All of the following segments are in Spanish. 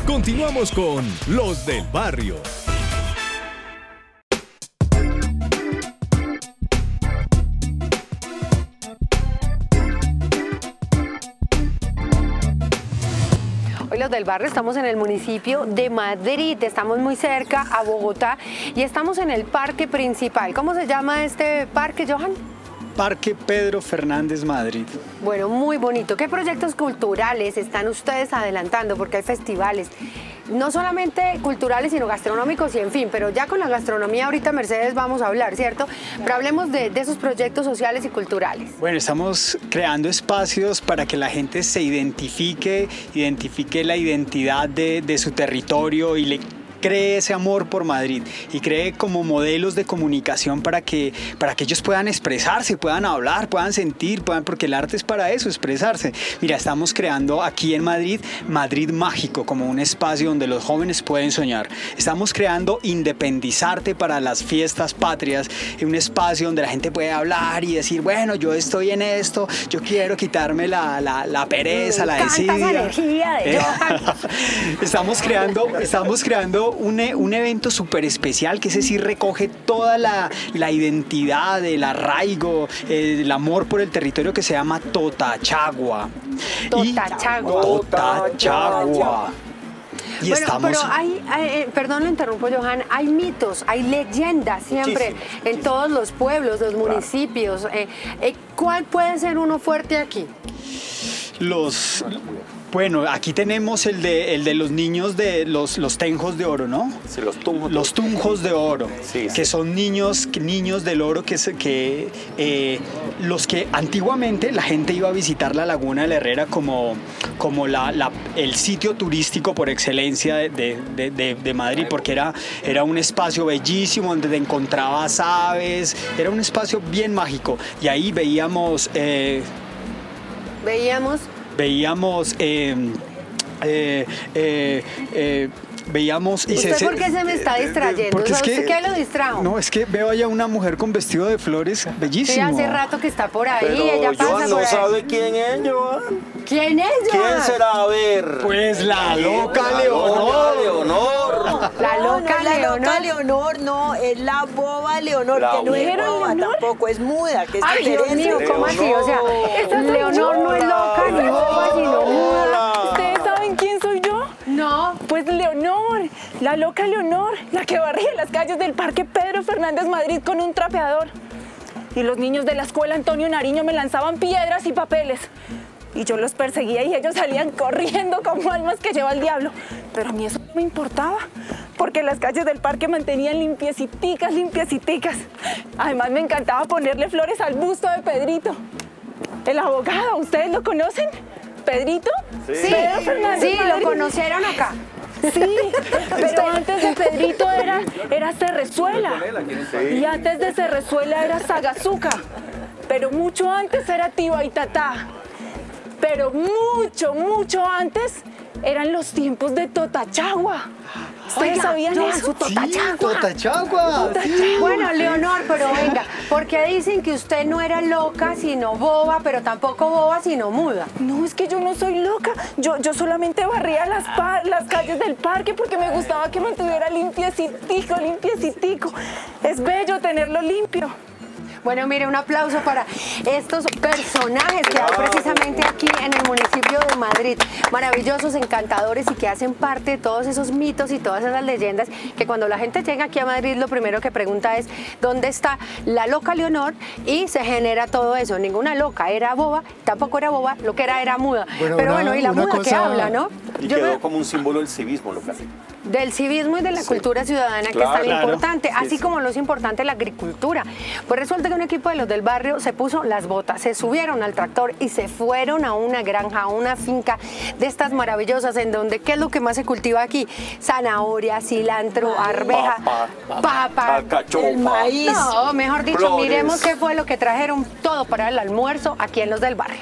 Continuamos con Los del Barrio. Hoy Los del Barrio estamos en el municipio de Madrid, estamos muy cerca a Bogotá y estamos en el parque principal. ¿Cómo se llama este parque, Johan? Parque Pedro Fernández Madrid. Bueno, muy bonito. ¿Qué proyectos culturales están ustedes adelantando? Porque hay festivales, no solamente culturales, sino gastronómicos y en fin, pero ya con la gastronomía ahorita, Mercedes, vamos a hablar, ¿cierto? Pero hablemos de esos proyectos sociales y culturales. Bueno, estamos creando espacios para que la gente se identifique la identidad de su territorio y le cree ese amor por Madrid y cree como modelos de comunicación para que ellos puedan expresarse, puedan hablar, puedan sentir, porque el arte es para eso, expresarse. Mira, estamos creando aquí en Madrid, Madrid Mágico, como un espacio donde los jóvenes pueden soñar. Estamos creando Independizarte para las fiestas patrias, un espacio donde la gente puede hablar y decir, bueno, yo estoy en esto, yo quiero quitarme la pereza, la desidia. Esa energía de Johan. Estamos creando un evento súper especial que ese sí recoge toda la identidad, el arraigo, el amor por el territorio, que se llama Totachagua. Totachagua. Y bueno, estamos... pero perdón, lo interrumpo, Johan, hay mitos, hay leyendas siempre en todos los pueblos, los municipios. ¿Cuál puede ser uno fuerte aquí? Bueno, aquí tenemos el de los niños de los tenjos de oro, ¿no? Sí, los tunjos. Los tunjos de oro, sí, que son niños del oro los que antiguamente la gente iba a visitar la Laguna de la Herrera como el sitio turístico por excelencia de Madrid, porque era un espacio bellísimo donde te encontrabas aves, era un espacio bien mágico y ahí veíamos ¿Usted por qué se me está distrayendo? Porque ¿Usted qué lo distrajo? No, es que veo allá una mujer con vestido de flores bellísimo. Sí, hace rato que está por ahí, pero ella pasa Johan por no ahí. sabe quién es, Johan. ¿Quién es, Johan? ¿Quién será? A ver. Pues la loca Leonor. La loca Leonor, no, es la boba Leonor, que no es boba tampoco, es muda, que es Ay, Dios diferente. mío, ¿cómo así? O sea, Leonor no es loca ni boba, sino muda. ¿Ustedes saben quién soy yo? No. Pues Leonor, la loca Leonor, la que barría las calles del Parque Pedro Fernández Madrid con un trapeador. Y los niños de la escuela Antonio Nariño me lanzaban piedras y papeles. Y yo los perseguía y ellos salían corriendo como almas que lleva el diablo. Pero a mí eso no me importaba, porque las calles del parque mantenían limpieciticas. Además me encantaba ponerle flores al busto de Pedrito, el abogado. ¿Ustedes lo conocen? ¿Pedrito? Sí, Pedro Fernández sí, Madrid. lo conocieron acá. Sí, pero antes de Pedrito era Cerrezuela. Y antes de Cerrezuela era Sagazuca. Pero mucho antes era Tibaitatá. Pero mucho antes eran los tiempos de Totachagua. ¿Ustedes sabían eso? Totachagua. Bueno, Leonor, pero venga, porque dicen que usted no era loca sino boba, pero tampoco boba sino muda. No, es que yo no soy loca. Yo solamente barría las calles del parque porque me gustaba que mantuviera limpiecitico. Es bello tenerlo limpio. Bueno, mire, un aplauso para estos personajes que hay precisamente aquí en el municipio de Madrid. Maravillosos, encantadores y que hacen parte de todos esos mitos y todas esas leyendas que cuando la gente llega aquí a Madrid lo primero que pregunta es ¿dónde está la loca Leonor? Y se genera todo eso. Ninguna loca era boba, tampoco era boba, lo que era muda. Pero bueno, y la muda que habla, ¿no? Y quedó como un símbolo del civismo local. Del civismo y de la cultura ciudadana, que es tan importante, así como lo es importante la agricultura. Pues resulta que un equipo de Los del Barrio se puso las botas, se subieron al tractor y se fueron a una granja, a una finca de estas maravillosas, en donde, ¿qué es lo que más se cultiva aquí? Zanahoria, cilantro, arveja, papa, alcachofa, el maíz. No, mejor dicho, flores. Miremos qué fue lo que trajeron todo para el almuerzo aquí en Los del Barrio.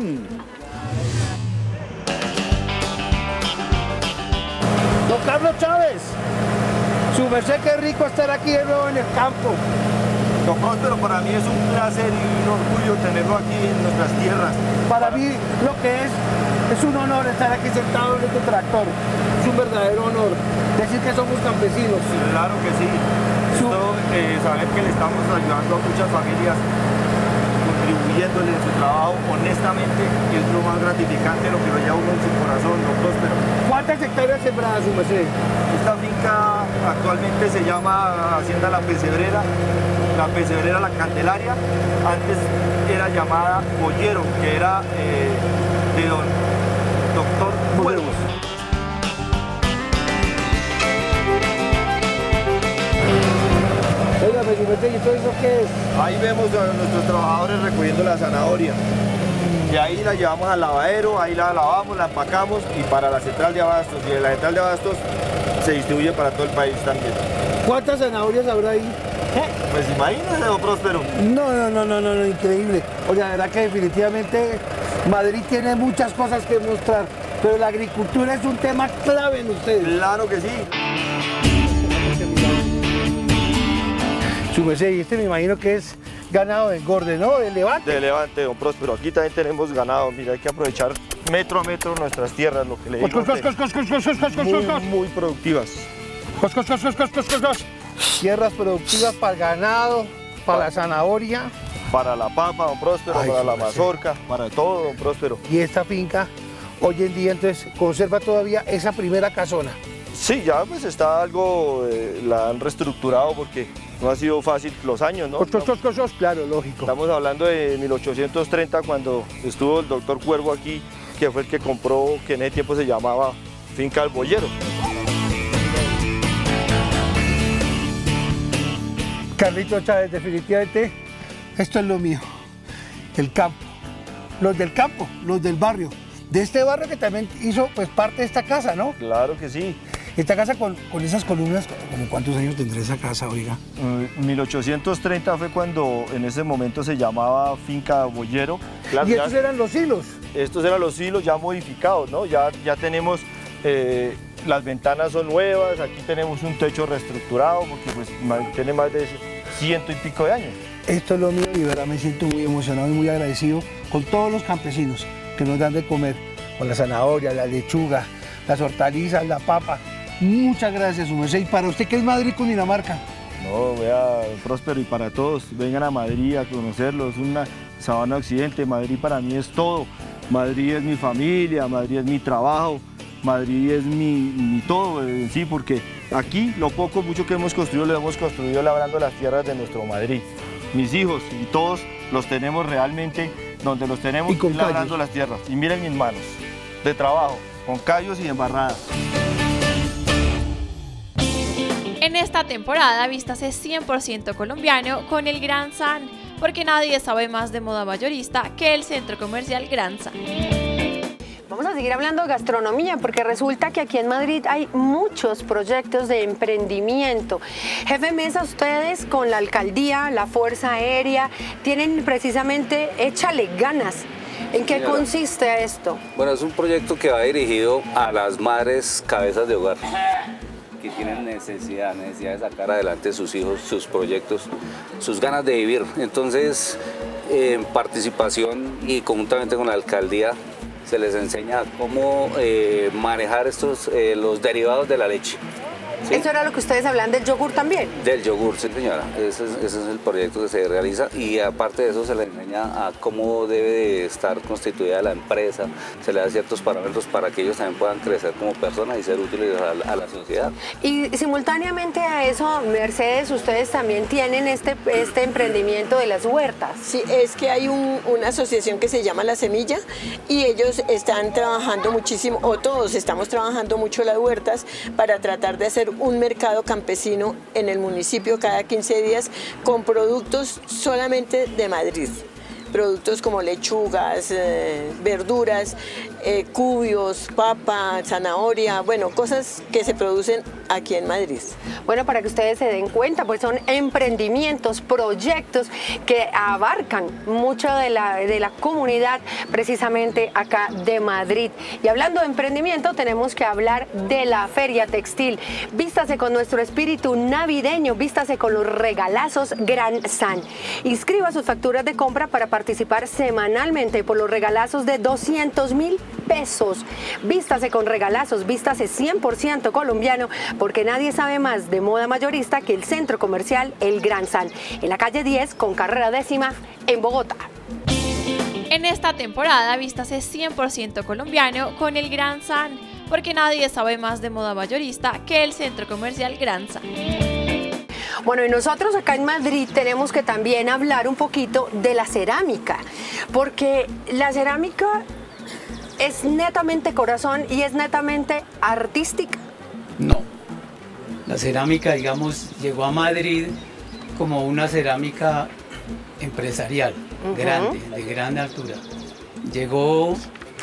Don Carlos Chávez, su merced, qué rico estar aquí de nuevo en el campo. Don Próspero, para mí es un placer y un orgullo tenerlo aquí en nuestras tierras. Para mí lo que es un honor estar aquí sentado en este tractor. Su un verdadero honor decir que somos campesinos. Claro que sí. Saber que le estamos ayudando a muchas familias, contribuyéndole en su trabajo honestamente, es lo más gratificante, lo que lo lleva uno en su corazón, lo próspero. ¿Cuántas hectáreas sembradas, su merced? Esta finca actualmente se llama Hacienda La Pesebrera La Candelaria. Antes era llamada Boyero, que era de don Doctor Cuervos. Oiga, ¿y todo eso qué es? Ahí vemos a nuestros trabajadores recogiendo la zanahoria. Y ahí la llevamos al lavadero, ahí la lavamos, la empacamos y para la central de abastos. Y de la central de abastos se distribuye para todo el país también. ¿Cuántas zanahorias habrá ahí? Pues imagínese, don Próspero. No, increíble. Oiga, la verdad que definitivamente Madrid tiene muchas cosas que mostrar, pero la agricultura es un tema clave en ustedes. Claro que sí. Su merced, y este me imagino que es ganado de engorde, ¿no? De levante. De levante, don Próspero. Aquí también tenemos ganado. Mira, hay que aprovechar metro a metro nuestras tierras, lo que le digo. Muy productivas. Tierras productivas para el ganado, para la zanahoria. Para la papa, don Próspero, para la mazorca, para todo, don Próspero. Y esta finca, hoy en día, entonces, conserva todavía esa primera casona. Sí, ya pues está algo, la han reestructurado porque no ha sido fácil los años, ¿no? Claro, lógico. Estamos hablando de 1830 cuando estuvo el doctor Cuervo aquí, que fue el que compró, que en ese tiempo se llamaba Finca El Boyero. Carlito Chávez, definitivamente, esto es lo mío, el campo. Los del campo, los del barrio. De este barrio que también hizo pues parte de esta casa, ¿no? Claro que sí. Esta casa con esas columnas, ¿como cuántos años tendrá esa casa, oiga? 1830 fue cuando en ese momento se llamaba Finca Boyero. Claro, ¿y estos eran los hilos? Estos eran los hilos ya modificados, ¿no? Ya tenemos, las ventanas son nuevas, aquí tenemos un techo reestructurado porque pues tiene más de 100 y pico de años. Esto es lo mío y de verdad me siento muy emocionado y muy agradecido con todos los campesinos que nos dan de comer, con la zanahoria, la lechuga, las hortalizas, la papa. Muchas gracias, su merced. ¿Y para usted qué es Madrid, Cundinamarca? No, vea, Próspero, y para todos, vengan a Madrid a conocerlos, una Sabana Occidente. Madrid para mí es todo. Madrid es mi familia, Madrid es mi trabajo, Madrid es mi todo en sí, porque aquí lo poco, mucho que hemos construido, lo hemos construido labrando las tierras de nuestro Madrid. Mis hijos y todos los tenemos realmente donde los tenemos labrando las tierras. Y miren mis manos de trabajo, con callos y embarradas. En esta temporada vístase 100% colombiano con el Gran San, porque nadie sabe más de moda mayorista que el centro comercial Gran San. Vamos a seguir hablando de gastronomía porque resulta que aquí en Madrid hay muchos proyectos de emprendimiento. Jefe Mesa, ustedes con la alcaldía, la Fuerza Aérea, tienen precisamente Échale Ganas. ¿En qué consiste esto? Bueno, es un proyecto que va dirigido a las madres cabezas de hogar que tienen necesidad de sacar adelante sus hijos, sus proyectos, sus ganas de vivir. Entonces, en participación y conjuntamente con la alcaldía, se les enseña cómo manejar los derivados de la leche. ¿Sí? ¿Eso era lo que ustedes hablan del yogur también? Del yogur, sí señora. Ese es el proyecto que se realiza y aparte de eso se le enseña a cómo debe de estar constituida la empresa, se le da ciertos parámetros para que ellos también puedan crecer como personas y ser útiles a la sociedad. Y simultáneamente a eso, Mercedes, ustedes también tienen este emprendimiento de las huertas. Sí, es que hay una asociación que se llama La Semilla y ellos están trabajando muchísimo, o todos estamos trabajando mucho las huertas para tratar de hacer un mercado campesino en el municipio cada 15 días con productos solamente de Madrid. Productos como lechugas, verduras, cubios, papa, zanahoria, bueno, cosas que se producen aquí en Madrid. Bueno, para que ustedes se den cuenta, pues son emprendimientos, proyectos que abarcan mucho de la comunidad precisamente acá de Madrid. Y hablando de emprendimiento, tenemos que hablar de la Feria Textil. Vístase con nuestro espíritu navideño, vístase con los regalazos Gran San. Inscriba sus facturas de compra para participar semanalmente por los regalazos de 200.000 pesos. Vístase con regalazos, vístase 100% colombiano, porque nadie sabe más de moda mayorista que el centro comercial El Gran San, en la calle 10 con carrera 10ª en Bogotá. En esta temporada vístase 100% colombiano con El Gran San, porque nadie sabe más de moda mayorista que el centro comercial Gran San. Bueno, y nosotros acá en Madrid tenemos que también hablar un poquito de la cerámica, porque la cerámica es netamente corazón y es netamente artística. No, la cerámica, digamos, llegó a Madrid como una cerámica empresarial, grande, de gran altura. Llegó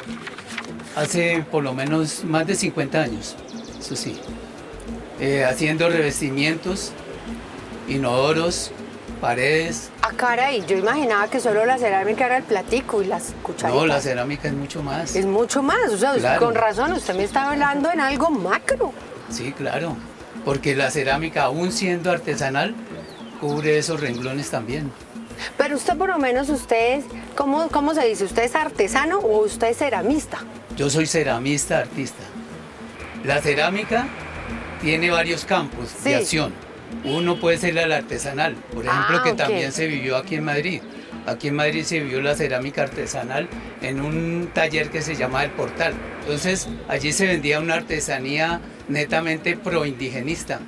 hace por lo menos más de 50 años, eso sí, haciendo revestimientos, inodoros, paredes. Ah, caray, yo imaginaba que solo la cerámica era el platico y las cucharitas. No, la cerámica es mucho más. Es mucho más, o sea, claro. Con razón, usted me está hablando en algo macro. Sí, claro, porque la cerámica, aún siendo artesanal, cubre esos renglones también. Pero usted por lo menos, usted, ¿cómo se dice? ¿Usted es artesano o usted es ceramista? Yo soy ceramista, artista. La cerámica tiene varios campos de acción. Uno puede ser el artesanal, por ejemplo, que también se vivió aquí en Madrid. Aquí en Madrid se vivió la cerámica artesanal en un taller que se llama El Portal. Entonces, allí se vendía una artesanía netamente proindigenista.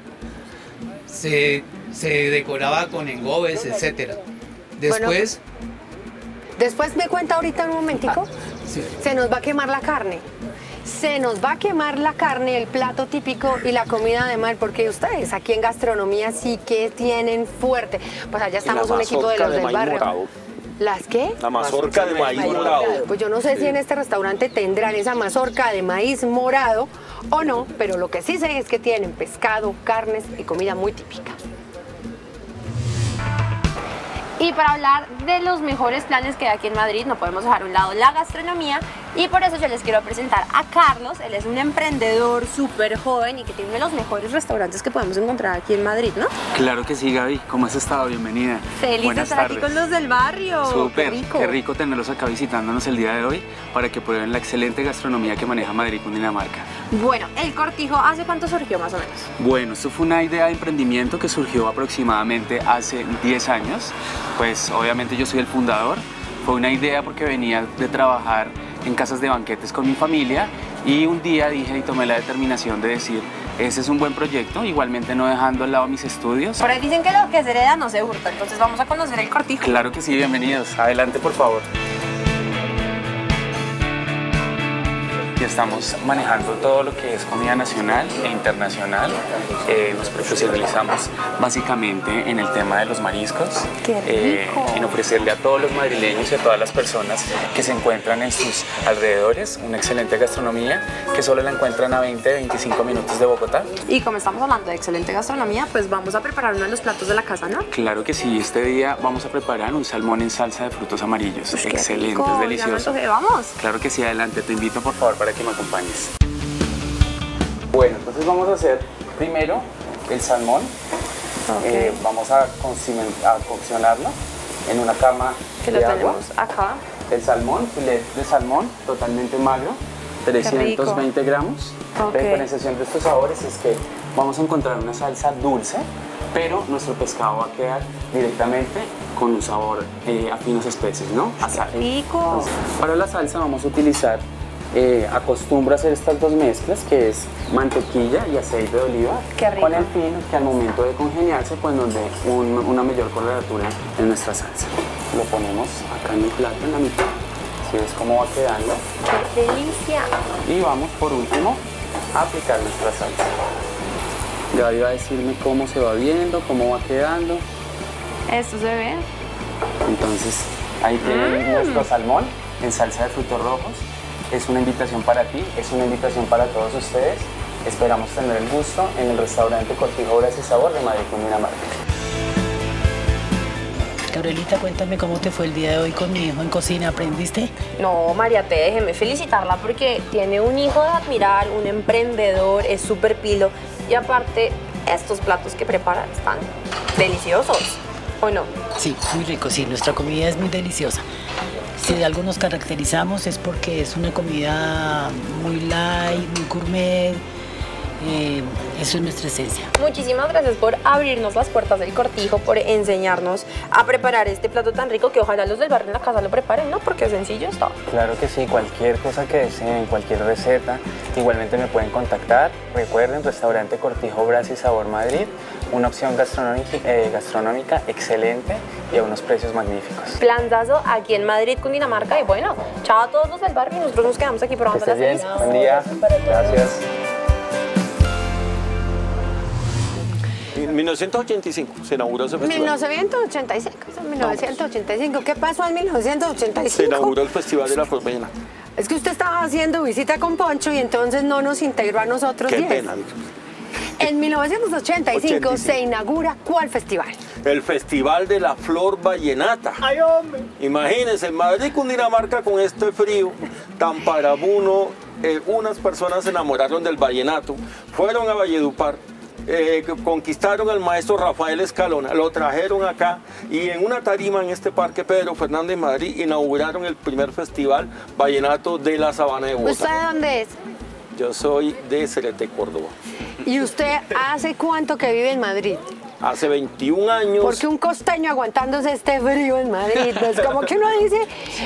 Se decoraba con engobes, etc. Después... Bueno, después me cuenta ahorita un momentico. Sí. Se nos va a quemar la carne. Se nos va a quemar la carne, el plato típico y la comida de mar, porque ustedes aquí en gastronomía sí que tienen fuerte. Pues allá estamos un equipo de los del barrio. Morado. ¿Las qué? La mazorca de maíz morado. Pues yo no sé si en este restaurante tendrán esa mazorca de maíz morado o no, pero lo que sí sé es que tienen pescado, carnes y comida muy típica. Y para hablar de los mejores planes que hay aquí en Madrid, no podemos dejar a un lado la gastronomía, y por eso yo les quiero presentar a Carlos. Él es un emprendedor súper joven y que tiene uno de los mejores restaurantes que podemos encontrar aquí en Madrid, ¿no? Claro que sí, Gaby. ¿Cómo has estado? Bienvenida. Feliz de estar aquí con los del barrio. Súper, qué rico tenerlos acá visitándonos el día de hoy para que prueben la excelente gastronomía que maneja Madrid, Cundinamarca. Bueno, el Cortijo, ¿hace cuánto surgió más o menos? Bueno, esto fue una idea de emprendimiento que surgió aproximadamente hace 10 años. Pues obviamente yo soy el fundador. Fue una idea porque venía de trabajar en casas de banquetes con mi familia y un día dije y tomé la determinación de decir, ese es un buen proyecto, igualmente no dejando al lado mis estudios. Por ahí dicen que lo que se hereda no se hurta, entonces vamos a conocer el Cortijo. Claro que sí, bienvenidos. Adelante, por favor. Y estamos manejando todo lo que es comida nacional e internacional. Nos profesionalizamos básicamente en el tema de los mariscos. ¡Qué rico! En ofrecerle a todos los madrileños y a todas las personas que se encuentran en sus alrededores una excelente gastronomía que solo la encuentran a 20-25 minutos de Bogotá. Y como estamos hablando de excelente gastronomía, pues vamos a preparar uno de los platos de la casa, ¿no? Claro que sí, este día vamos a preparar un salmón en salsa de frutos amarillos. Pues excelente, es delicioso. Vamos. Claro que sí, adelante, te invito por favor para que me acompañes. Bueno, entonces vamos a hacer primero el salmón. Vamos a coccionarlo en una cama que de lo agua. tenemos acá. El salmón, filet de salmón totalmente magro, 320 gramos. La diferenciación de estos sabores es que vamos a encontrar una salsa dulce, pero nuestro pescado va a quedar directamente con un sabor a finas especies, ¿no? A sal. Rico. Entonces, para la salsa vamos a utilizar, acostumbro a hacer estas dos mezclas, que es mantequilla y aceite de oliva, con el fin que al momento de congeniarse pues nos dé una mayor coloratura en nuestra salsa. Lo ponemos acá en el plato, en la mitad, así es como va quedando. ¡Qué delicia! Y vamos por último a aplicar nuestra salsa. Ya iba a decirme cómo se va viendo, cómo va quedando. Esto se ve. Entonces ahí tienen nuestro salmón en salsa de frutos rojos. Es una invitación para ti, es una invitación para todos ustedes. Esperamos tener el gusto en el restaurante Cortijo Obras y Sabor de Madrid, Cundinamarca. Gabrielita, cuéntame cómo te fue el día de hoy con mi hijo en cocina, ¿aprendiste? No, María, déjeme felicitarla porque tiene un hijo de admirar, un emprendedor, es súper pilo y aparte estos platos que prepara están deliciosos, ¿o no? Sí, muy rico, sí, nuestra comida es muy deliciosa. Si de algo nos caracterizamos es porque es una comida muy light, muy gourmet. Eso es nuestra esencia. Muchísimas gracias por abrirnos las puertas del Cortijo, por enseñarnos a preparar este plato tan rico que ojalá los del barrio en la casa lo preparen, ¿no? Porque sencillo está. Claro que sí, cualquier cosa que deseen, cualquier receta, igualmente me pueden contactar. Recuerden, Restaurante Cortijo Brasa y Sabor Madrid, una opción gastronómica excelente y a unos precios magníficos. Planzazo aquí en Madrid, Cundinamarca, y bueno, chao a todos los del barrio y nosotros nos quedamos aquí probando las bien. Buen día, gracias. En 1985 se inauguró ese festival. 1985. ¿Qué pasó en 1985? Se inauguró el Festival de la Flor Vallenata. Es que usted estaba haciendo visita con Poncho y entonces no nos integró a nosotros. Qué 10. pena. En 1985 se inaugura ¿cuál festival? El Festival de la Flor Vallenata. ¡Ay, hombre! Imagínense, en Madrid, Cundinamarca, con este frío tan parabuno, unas personas se enamoraron del vallenato, fueron a Valledupar, conquistaron al maestro Rafael Escalona, lo trajeron acá y en una tarima en este Parque Pedro Fernández Madrid inauguraron el primer festival vallenato de la Sabana de Bogotá. ¿Usted de dónde es? Yo soy de Cereté, Córdoba. ¿Y usted hace cuánto que vive en Madrid? Hace 21 años. Porque un costeño aguantándose este frío en Madrid, no es como que uno dice,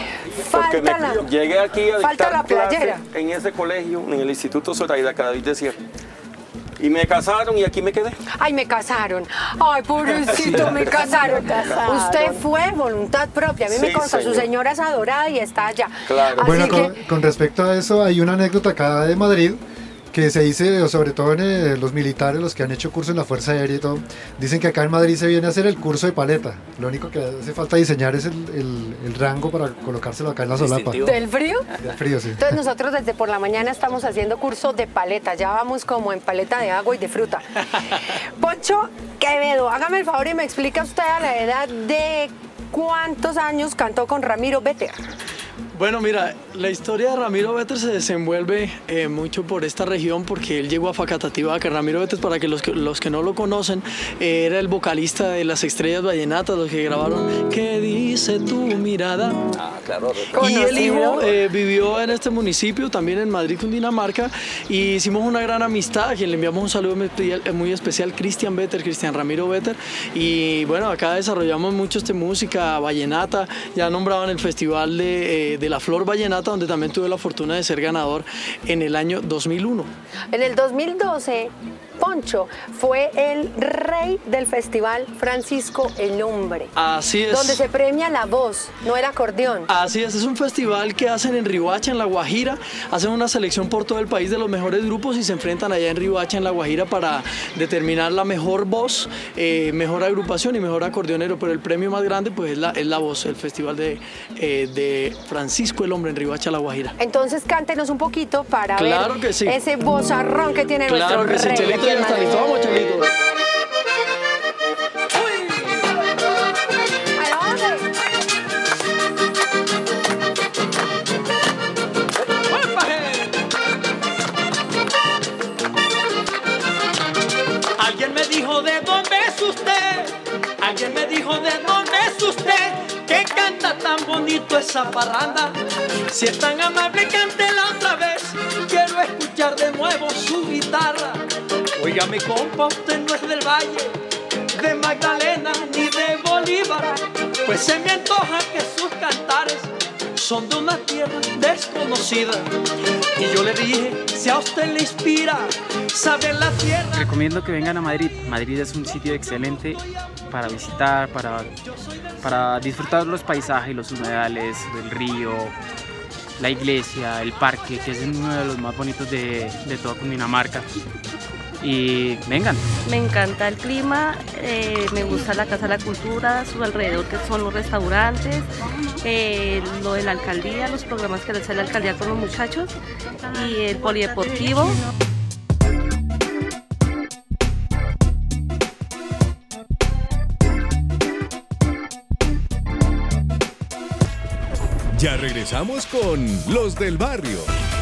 llegué aquí a falta dictar la playera. clase en ese colegio, en el Instituto Zoraida Cadavid de Sierra. Y me casaron y aquí me quedé. Ay, me casaron. Ay, pobrecito, me casaron. Usted fue voluntad propia. A mí me consta, su señora es adorada y está allá. Claro. Bueno, con respecto a eso, hay una anécdota acá de Madrid que se dice, sobre todo en los militares, los que han hecho curso en la Fuerza Aérea y todo, dicen que acá en Madrid se viene a hacer el curso de paleta. Lo único que hace falta diseñar es el rango para colocárselo acá en la solapa. ¿Del frío? Del frío, sí. Entonces nosotros desde por la mañana estamos haciendo curso de paleta. Ya vamos como en paleta de agua y de fruta. Poncho Quevedo, hágame el favor y me explica usted a la edad de cuántos años cantó con Ramiro Vetter. Bueno, mira, la historia de Ramiro Vetter se desenvuelve mucho por esta región porque él llegó a Facatativá, que Ramiro Vetter, para que los que no lo conocen, era el vocalista de Las Estrellas Vallenatas, los que grabaron ¿Qué dice tu mirada? Ah, claro. Y el hijo vivió en este municipio, también en Madrid, Cundinamarca, y hicimos una gran amistad, a quien le enviamos un saludo muy especial, Cristian Ramiro Vetter, y bueno, acá desarrollamos mucho música vallenata, ya nombraban el festival de la Flor Vallenata, donde también tuve la fortuna de ser ganador en el año 2001. En el 2012, Poncho fue el rey del festival Francisco el Hombre. Así es. Donde se premia la voz, no el acordeón. Así es un festival que hacen en Riohacha, en La Guajira. Hacen una selección por todo el país de los mejores grupos y se enfrentan allá en Riohacha, en La Guajira, para determinar la mejor voz, mejor agrupación y mejor acordeonero. Pero el premio más grande pues es la voz, el festival de Francisco el Hombre en Riohacha, La Guajira. Entonces cántenos un poquito para claro ver que sí. ese vozarrón que tiene claro nuestro que rey. Sí, Chelito ya está listo. Vamos, Chelito. Alguien me dijo de dónde es usted, alguien me dijo de dónde es usted, que canta tan bonito esa parranda. Si es tan amable, cántela otra vez, quiero escuchar de nuevo su guitarra. Oiga, mi compa, usted no es del Valle, de Magdalena ni de Bolívar, pues se me antoja que sus cantares son de una tierra desconocida. Y yo le dije, si a usted le inspira saber la tierra. Recomiendo que vengan a Madrid. Madrid es un sitio excelente para visitar, para disfrutar los paisajes, los humedales, el río, la iglesia, el parque, que es uno de los más bonitos de toda Cundinamarca. Y vengan. Me encanta el clima, me gusta la Casa de la Cultura, su alrededor que son los restaurantes, lo de la alcaldía, los programas que hace la alcaldía con los muchachos y el polideportivo. Ya regresamos con Los del Barrio.